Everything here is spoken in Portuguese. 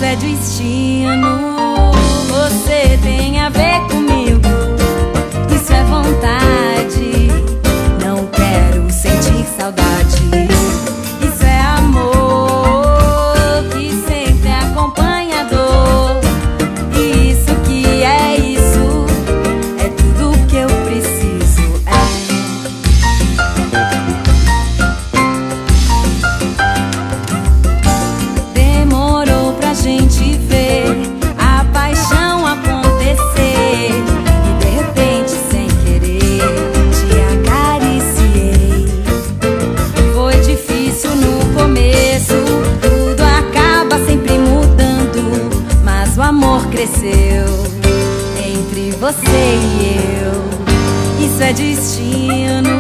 é destino. Você tem a ver comigo, isso é vontade. Não quero sentir saudade. Isso é amor que sempre acompanha a dor. E isso que é isso, é tudo que eu preciso. Demorou pra gente ver a paixão acontecer, e de repente, sem querer, te acariciei. Foi difícil no começo, tudo acaba sempre mudando, mas o amor cresceu entre você e eu. Isso é destino.